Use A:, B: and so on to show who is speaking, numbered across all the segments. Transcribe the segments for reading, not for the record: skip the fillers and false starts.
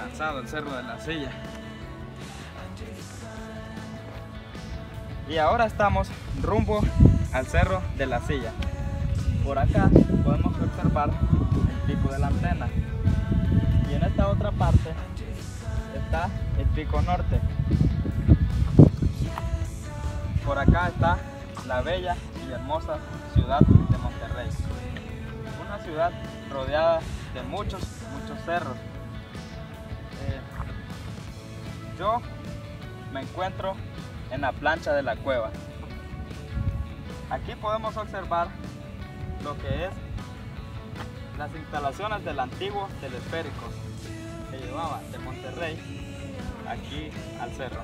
A: cansado el Cerro de la Silla. Y ahora estamos rumbo al Cerro de la Silla. Por acá podemos observar el pico de la Antena. Y en esta otra parte está el pico norte. Por acá está la bella y hermosa ciudad de Monterrey. Una ciudad rodeada de muchos cerros. Yo me encuentro en la plancha de la cueva. Aquí podemos observar lo que es las instalaciones del antiguo telesférico que llevaba de Monterrey aquí al cerro.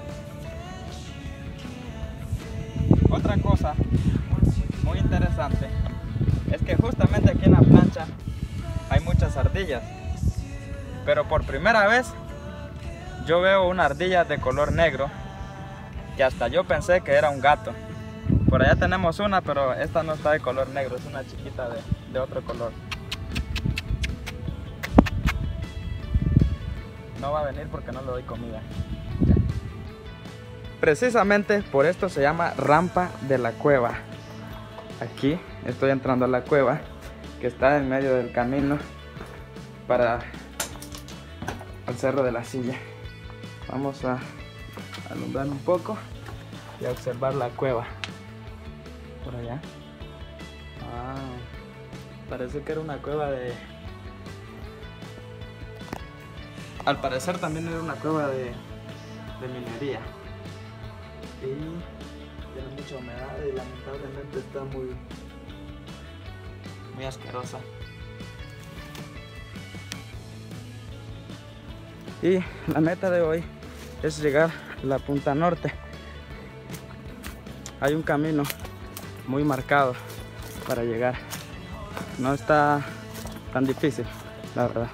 A: Otra cosa muy interesante es que justamente aquí en la plancha hay muchas ardillas, pero por primera vez yo veo una ardilla de color negro que hasta yo pensé que era un gato. Por allá tenemos una, pero esta no está de color negro, es una chiquita de otro color. No va a venir porque no le doy comida. Precisamente por esto se llama rampa de la cueva. Aquí estoy entrando a la cueva que está en medio del camino para el Cerro de la Silla. Vamos a alumbrar un poco y a observar la cueva. Por allá. Parece que era una cueva de... Al parecer también era una cueva de minería. Y tiene mucha humedad y lamentablemente está muy asquerosa. Y la meta de hoy es llegar a la punta norte. Hay un camino muy marcado para llegar. No está tan difícil, la verdad.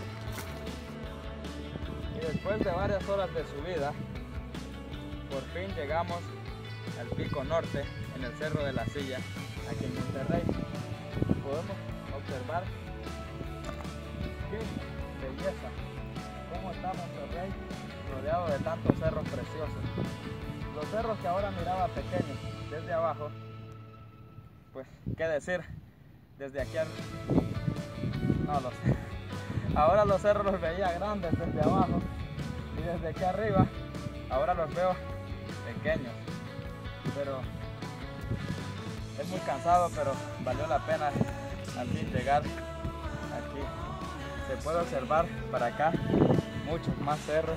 A: Y después de varias horas de subida, por fin llegamos al pico norte en el Cerro de la Silla, aquí en Monterrey. Podemos observar qué belleza, cómo está Monterrey rodeado de tantos cerros preciosos. Los cerros que ahora miraba pequeños desde abajo, pues qué decir, desde aquí no lo sé. Ahora los cerros los veía grandes desde abajo y desde aquí arriba ahora los veo pequeños, pero es muy cansado, pero valió la pena al fin llegar aquí. Se puede observar para acá muchos más cerros,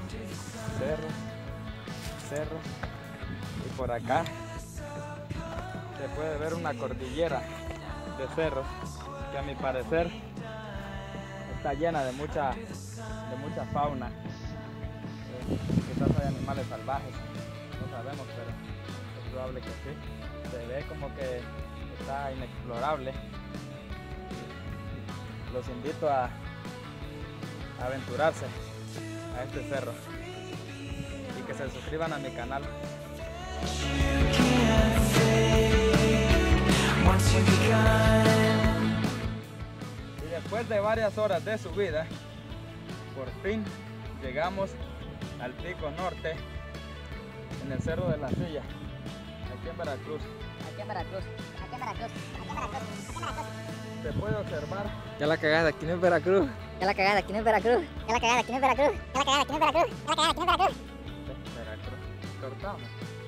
A: y por acá se puede ver una cordillera de cerros que a mi parecer está llena de mucha fauna. Quizás hay animales salvajes, no sabemos, pero es probable que sí. Se ve como que está inexplorable. Los invito a aventurarse a este cerro y que se suscriban a mi canal. Y después de varias horas de subida, por fin llegamos al pico norte en el Cerro de la Silla, aquí en Veracruz. Se puede observar.
B: Ya la cagada, aquí no es Veracruz.
C: Ya la cagada, aquí no es Veracruz. Ya la cagada, aquí no es Veracruz. Ya la cagada, aquí no es Veracruz. Ya la cagada, aquí no es Veracruz.
A: Veracruz. Cortamos.